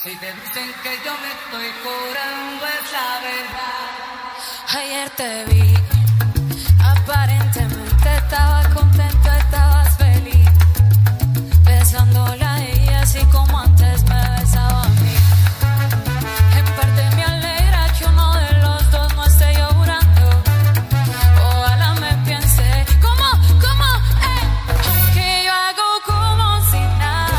Si te dicen que yo me estoy curando es la verdad. Ayer te vi, aparentemente estabas contento, estabas feliz, besándola a ella así como antes me besaba a mí. En parte me alegra que uno de los dos no esté llorando. Ojalá me piense aunque yo hago como si nada.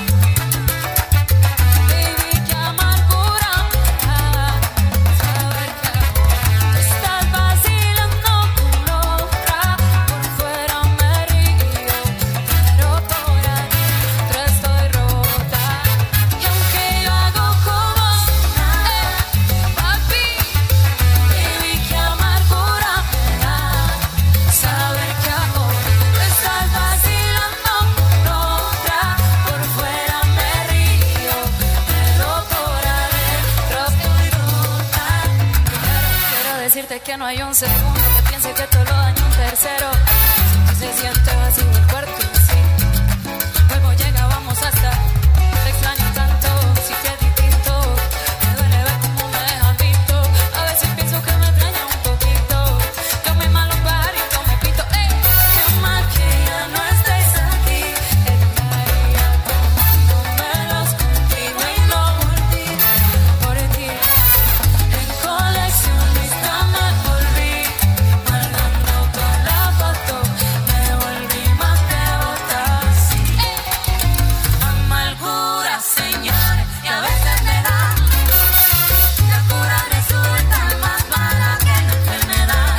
Baby, qué amargura me da saber que tú estás vacilando con otra. Por fuera me río, pero por adentro estoy rota. Y aunque yo hago como si nada, papi, baby, qué amargura me da saber que ahora tú estás vacilando con otra. Por fuera me río, pero por adentro estoy rota. Quiero decirte que no hay un segundo que piense que todo lo daño un tercero. Si se siente vacío el cuarto, sí. Luego llega, vamos hasta. Te extraño tanto, si que es distinto. Me duele ver cómo me dejan visto. A veces pienso que me extraña un poquito. Yo misma los pajaritos me pito. Qué mal que ya no estés aquí. Estaría tomándomelos contigo y no volví por ti. En coleccionista me volví, guardando con la foto. Me volví más devota, sí. Amargura, señores, y a veces me da. La cura resulta más mala que la enfermedad.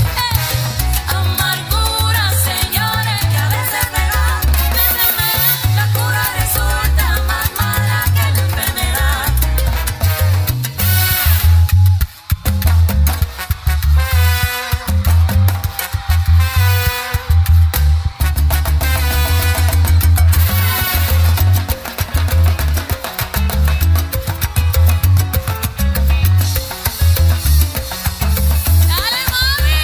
Amargura, señores, que a veces me da. La cura resulta más mala que la enfermedad. Dale, mami.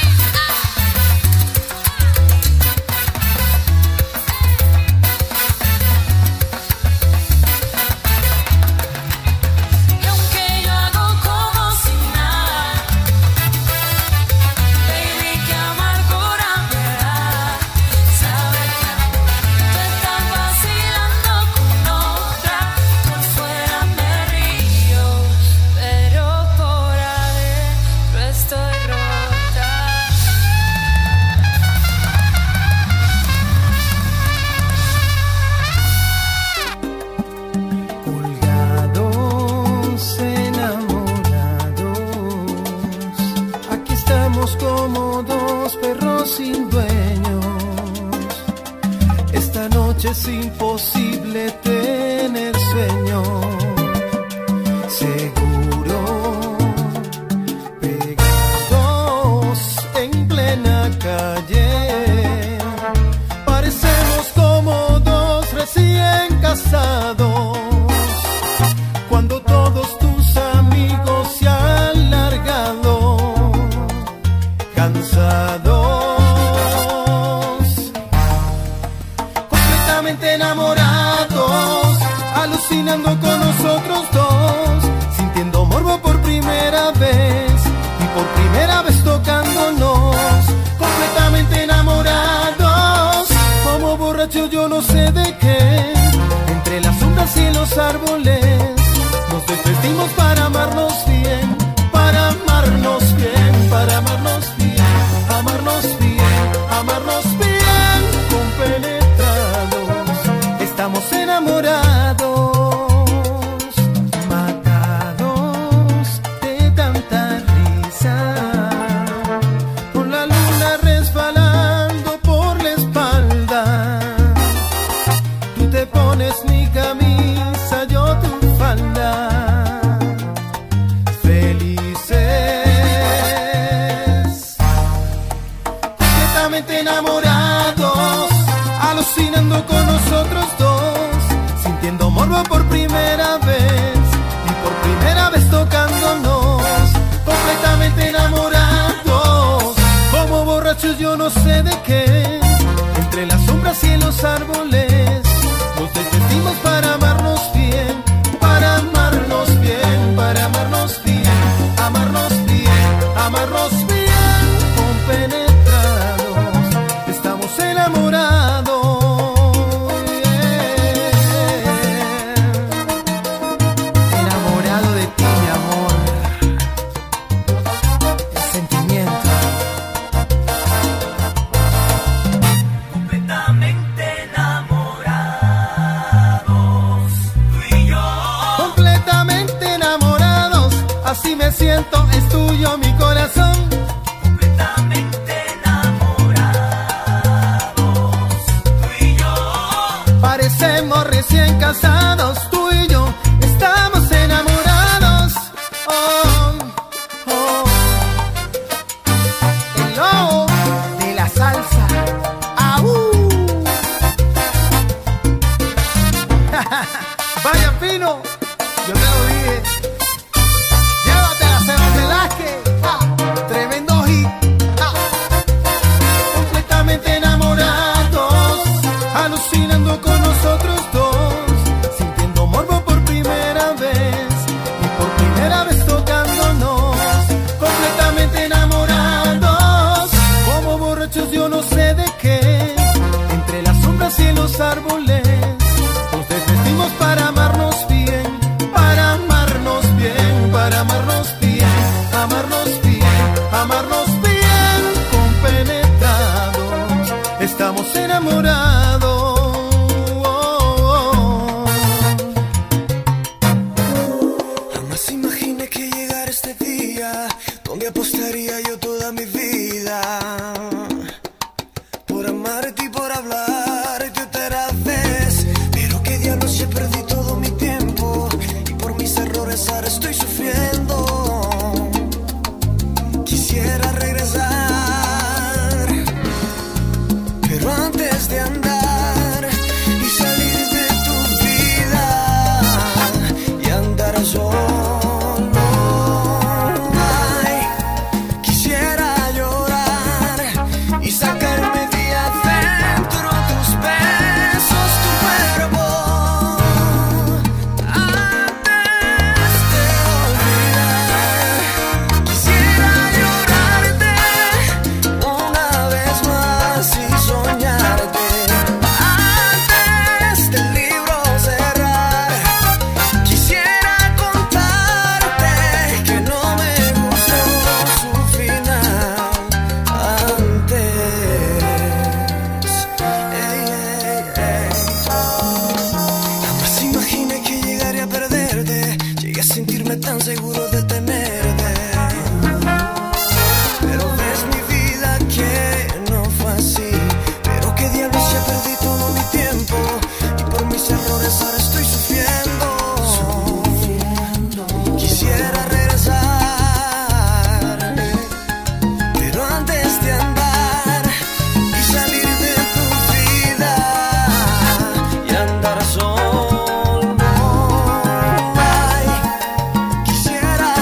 Y aunque yo hago como si nada, baby, qué amargura me da saber que tú estás vacilando con otra. Por fuera me río, pero por adentro estoy rota. Colgados, enamorados, aquí estamos como dos perros sin dueños. Esta noche es imposible tener sueño. Seguro, pegados en plena calle, parecemos como dos recién casados. Cuando todos tus amigos se han largado, cansados, completamente enamorados, alucinando con nosotros dos, sintiendo morbo por primera vez y por primera vez tocándonos, completamente enamorados, como borrachos yo no sé de qué, entre las sombras y los árboles, nos desvestimos para amarnos bien, para amarnos bien, para amarnos bien, amarnos bien, amarnos bien, compenetrados, estamos enamorados, matados. Así me siento, es tuyo mi corazón. Completamente enamorados, tú y yo. Parecemos recién casados, tú y yo estamos enamorados. Oh, oh. El lobo de la salsa. ¡Aú! Vaya fino, yo te lo dije. Llévatela, Sebas Velázquez. Tremendo hit. Completamente enamorados, alucinando con nosotros dos, sintiendo morbo por primera vez y por primera vez tocándonos. Completamente enamorados, como borrachos yo no sé de qué, entre las sombras y los árboles nos desvestimos para amarnos bien, para amarnos bien, para amarnos bien, amarnos bien, amarnos bien, compenetrados, estamos enamorados. Jamás imaginé que llegara este día donde apostaría yo toda mi vida por amarte y por hablarte otra vez. Pero qué diablos, ya perdí todo mi tiempo y por mis errores ahora estoy sufriendo. Quisiera regresar, pero antes de andar y salir de tu vida y andar solo, ay, quisiera llorar y sacarme de adentro tus besos, tu cuerpo, antes de olvidar. Quisiera llorarte una vez más y soñarte antes del libro cerrar. Quisiera contarte que no me gustó su final antes. Ey, ey, ey. Jamás imaginé que llegaría a perderte. Llegué a sentirme tan seguro de tenerte. Pero ves mi vida que no fue así. Pero qué diablos, ya perdí todo mi tiempo y por mis errores ahora estoy sufriendo. Quisiera regresar, pero antes de andar y salir de tu vida y andar solo, ay, quisiera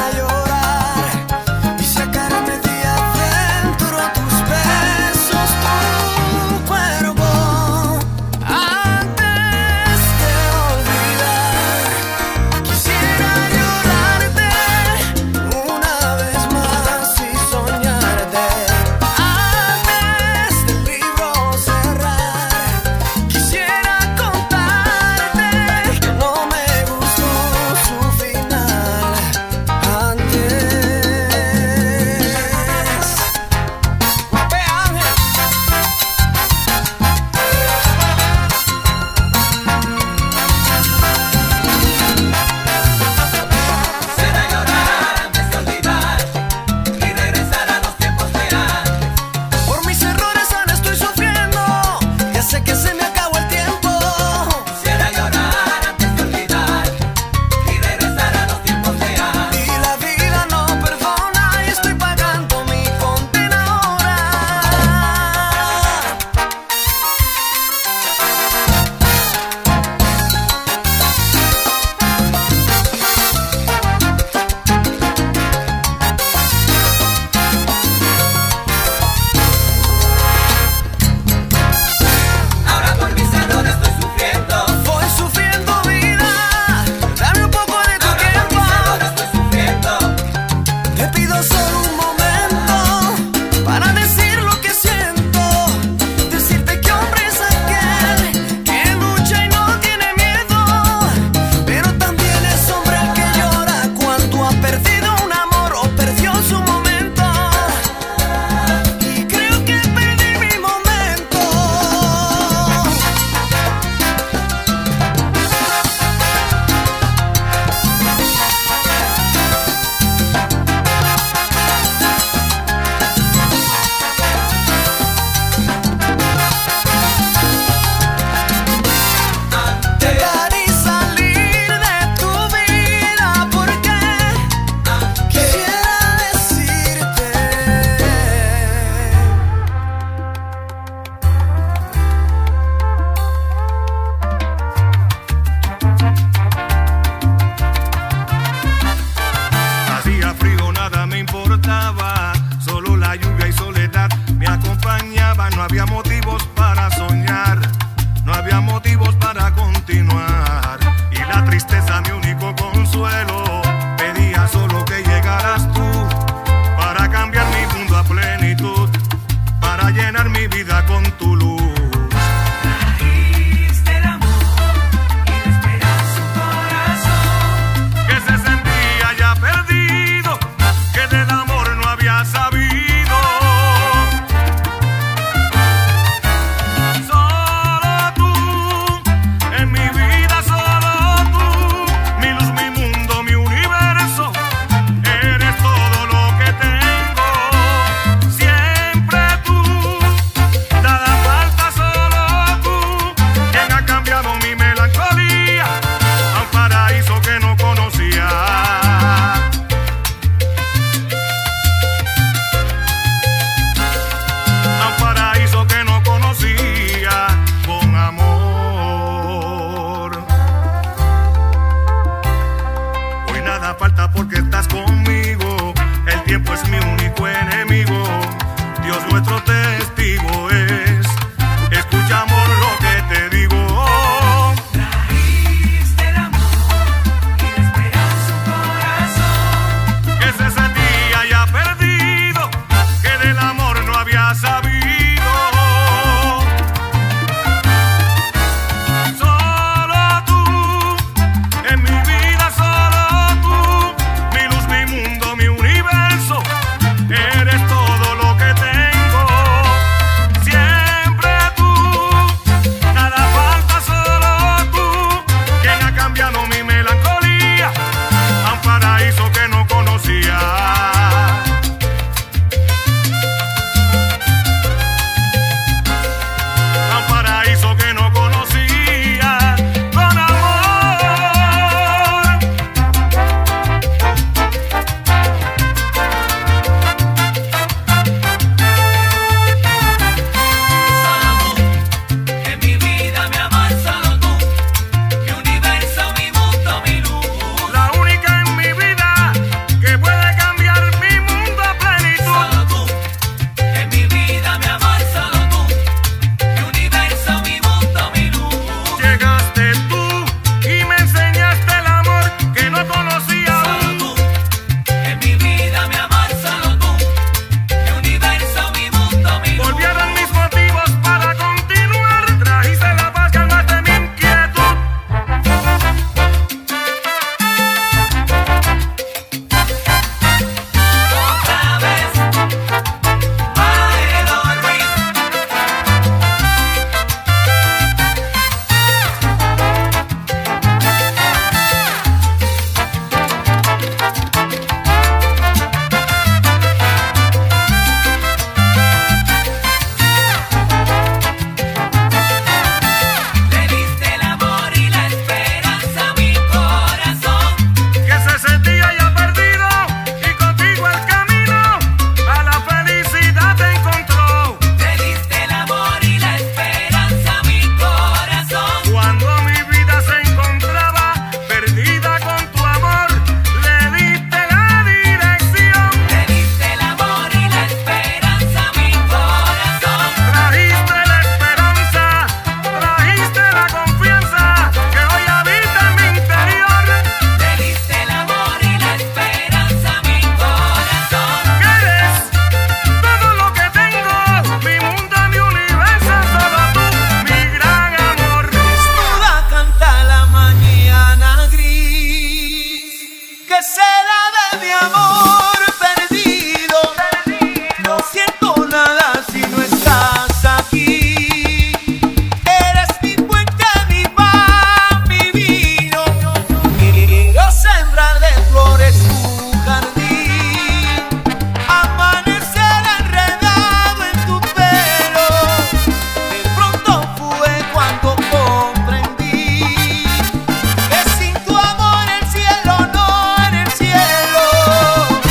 no había motivos para soñar, no había motivos para continuar. Y la tristeza mi único consuelo, pedía solo que llegaras tú para cambiar mi mundo a plenitud, para llenar mi vida con tu luz. Trajiste el amor y la esperanza en un corazón Que se sentía ya perdido, que del amor no había sabido. Solo tú, en mi vida solo tú, mi luz, mi mundo, mi universo, eres todo lo que tengo. Siempre tú, nada falta, solo tú, quien ha cambiado mi melancolía a un paraíso que no conocía. A un paraíso que no conocía con amor. Hoy nada falta porque estás conmigo. El tiempo es mi único enemigo. Dios nuestro testigo es. Escucha, amor, lo que te digo. Trajiste el amor y la esperanza en un corazón Que se sentía ya perdido, que del amor no había sabido. Solo tú, en mi vida solo tú, mi luz, mi mundo, mi universo, eres todo lo que tengo. Siempre tú, nada falta, solo tú, quien ha cambiado mi melancolía a un paraíso que no conocía. A un paraíso que no conocía con amor. Solo tú, en mi vida, mi amor, solo tú, mi universo, mi mundo, mi luz. La única en mi vida que puede cambiar mi mundo a plenitud. Solo tú, en mi vida, mi amor, solo tú, mi universo, mi mundo, mi luz. Llegaste tú y me enseñaste el amor que no conocía Solo aún. tú, en mi vida, mi amor, solo tú, mi universo, mi mundo, mi luz. Volvieron mis motivos para continuar. Trajiste la paz, calmaste mi inquietud. Otra vez, Maelo Ruiz. Le diste el amor y la esperanza a mi corazón. Que se sentía ya perdido y contigo el camino a la felicidad te encontró. Le diste el amor y la esperanza a mi corazón. Cuando mi vida se encontraba perdida con tu amor, le diste la dirección. Le diste el amor y la esperanza a mi corazón. Trajiste la esperanza, trajiste la confianza que hoy habita en mi interior. Le diste el amor y la esperanza a mi corazón. Que eres todo lo que tengo, mi mundo, mi universo, solo tú, mi gran amor. Desnuda canta la mañana gris, que será de mi amor perdido. No siento nada si no estás aquí. Eres mi puente, mi pan, mi vino. Quiero sembrar de flores tu jardín, amanecer enredado en tu pelo. De pronto fue cuando comprendí que sin tu amor el cielo no era el cielo.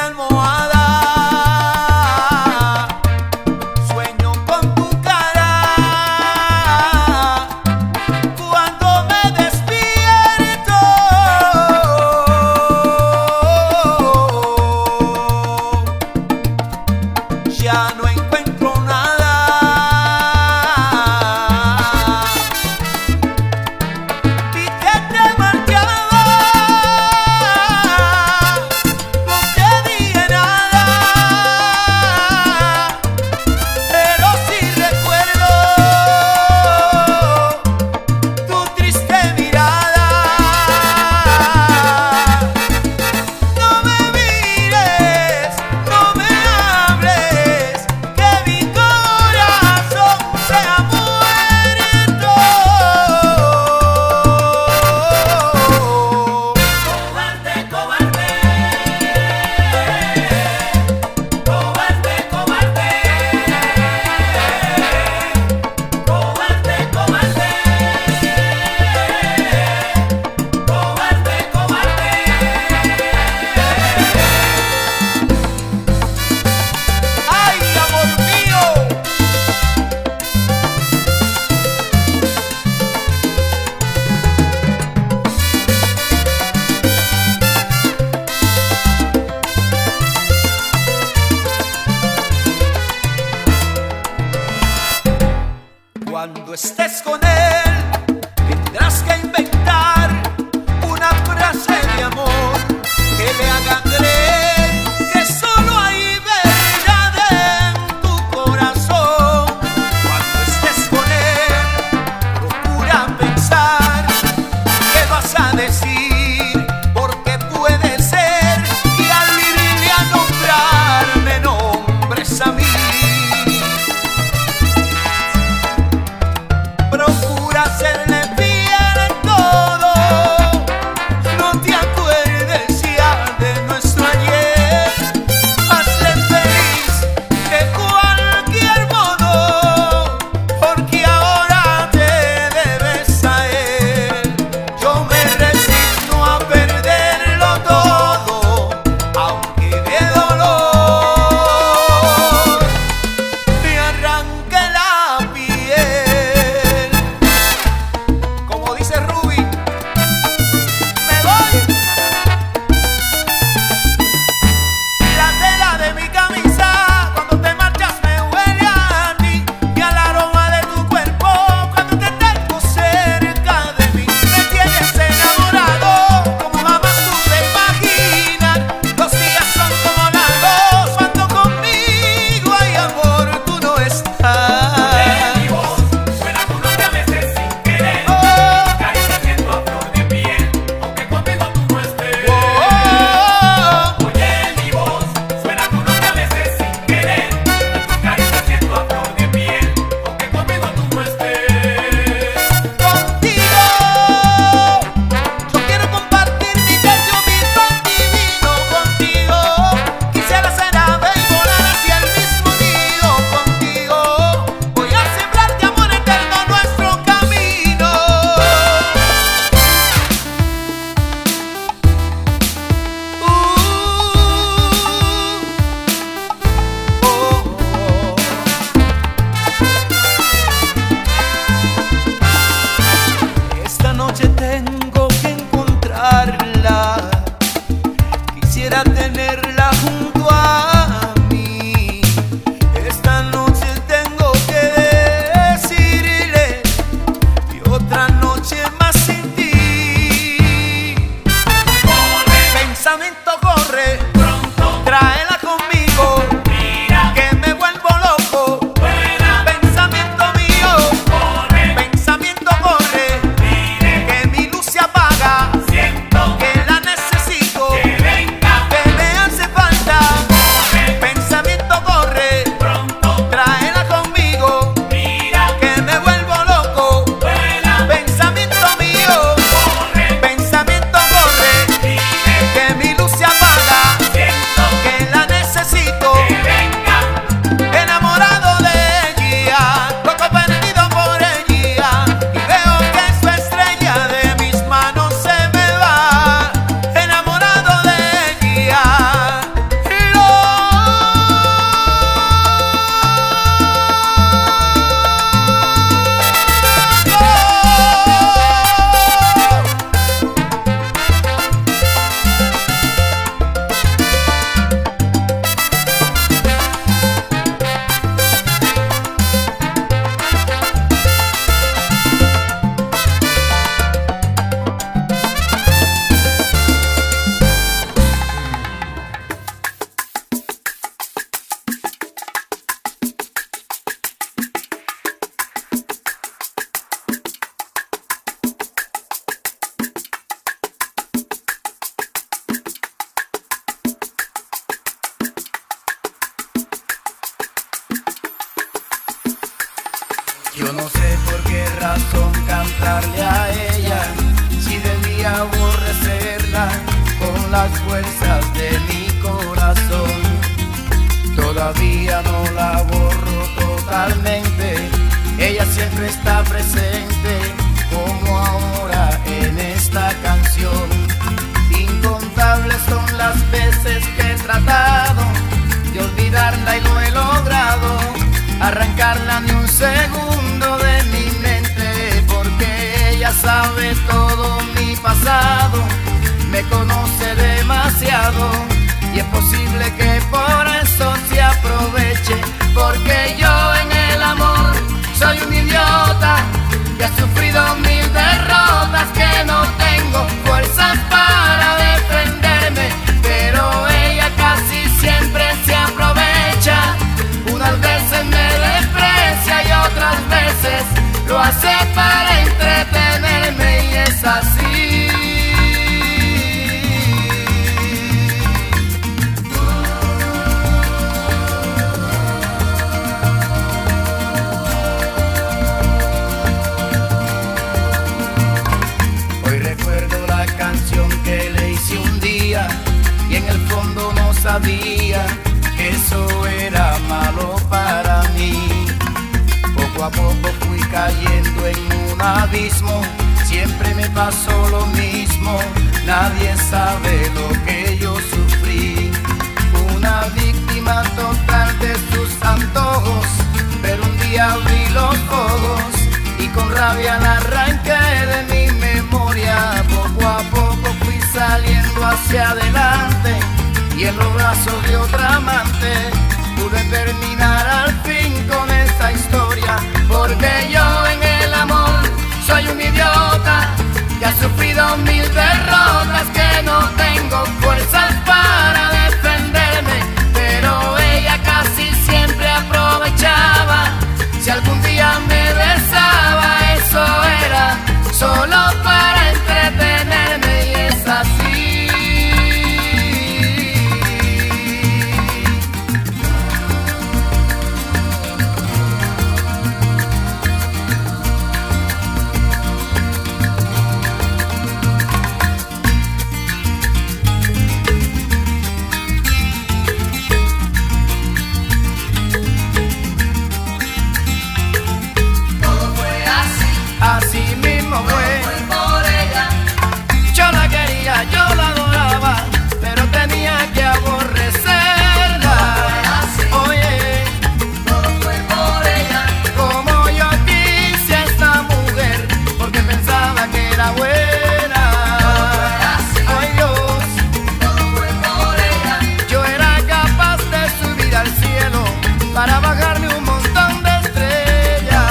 almohada. Sueño con tu cara cuando me despierto. Ya no encuentro nada. Vi que te marchabas, no te dije nada, pero sí recuerdo tu triste mirada. No me mires, no me hables, que mi corazón se ha muerto. Cobarde, cobarde, cobarde, cobarde, cobarde, cobarde, cobarde, cobarde. ¡Ay, amor mío! Cuando estés con él, tendrás que inventar una frase de amor que le haga creer que solo hay verdad en tu corazón. Cuando estés con él, procura pensar qué vas a decir, porque puede ser que al irle a nombrar me nombres a mí. Procura serle fiel en todo, no te acuerdes ya de nuestro ayer. Hazle feliz de cualquier modo, porque ahora te debes a él. Yo me resigno a perderlo todo, aunque de dolor me arranque la piel. Como dice Ruby, me voy. La tela de mi camisa cuando te marchas me huele a ti, y al aroma de tu cuerpo cuando te tengo cerca de mí. Me tienes enamorado como jamás pude imaginar. Los días son como largos cuando conmigo hay amor, tú no estás. Mi voz suena tu nombre a veces sin querer. Oh, Caricia siento a flor de piel, aunque conmigo tú no estés. oh, Oye, mi voz suena tu nombre a veces sin querer. Caricia siento a flor de piel, aunque conmigo tú no estés. contigo yo quiero compartir mi techo, mi pan divino contigo. Quisiera ser ave y volar hacia el mismo nido contigo. Voy a sembrar de amor eterno nuestro camino. Esta noche tengo que encontrarla. Quisiera tenerla junto a mí. Esta noche tengo que decirle y otra noche más sin ti. Pensamiento corre, Pronto, tráela conmigo, mira, que me vuelvo loco. buena, Pensamiento mío, corre, pensamiento corre, mire, que mi luz se apaga, siento que la necesito, que venga, que me hace falta. corre, Pensamiento corre, pronto, tráela conmigo, mira, que me vuelvo loco. buena, Pensamiento mío, corre, pensamiento corre, mire, que mi luz se apaga, Yo no sé por qué razón cantarle a ella, si debía aborrecerla con las fuerzas de mi corazón. Todavía no la borro totalmente, ella siempre está presente, como ahora en esta canción. Incontables son las veces que he tratado de olvidarla y no he logrado arrancarla ni un segundo de mi mente, porque ella sabe todo mi pasado, me conoce demasiado y es posible que por eso se aproveche, porque yo en el amor soy un idiota que ha sufrido 1000 derrotas, que no tengo fuerzas para defenderme, pero ella casi siempre se aprovecha. Unas veces me desprecia y otras veces lo hace para entretenerme, y es así. Hoy recuerdo la canción que le hice un día y en el fondo no sabía que eso era malo para mí. Poco a poco fui cayendo en un abismo, siempre me pasó lo mismo, nadie sabe lo que yo sufrí. Una víctima total de sus antojos, pero un día abrí los ojos y con rabia la arranqué de mi memoria. Poco a poco fui saliendo hacia adelante y en los brazos de otra amante pude terminar al fin con esta historia, porque yo en el amor soy un idiota que ha sufrido 1000 derrotas, que no tengo fuerzas para defenderme, pero ella casi siempre aprovechaba. Si algún día me besaba, eso era solo para entretenerme, y es así. Así mismo fue por ella. Yo la quería, yo la adoraba, pero tenía que aborrecerla. Oye, todo fue por ella. Como yo quise a esta mujer, porque pensaba que era buena. Ay Dios, todo fue por ella. Yo era capaz de subir al cielo para bajarme un montón de estrellas.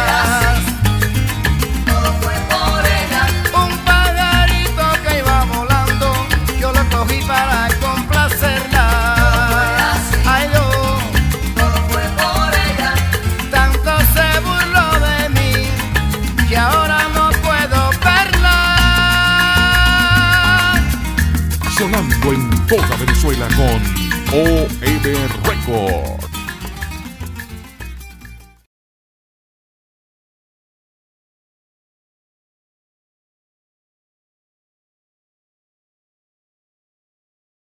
Para complacerla. Ay Dios, todo fue por ella. Tanto se burló de mí que ahora no puedo verla. Sonando en toda Venezuela con OM Records.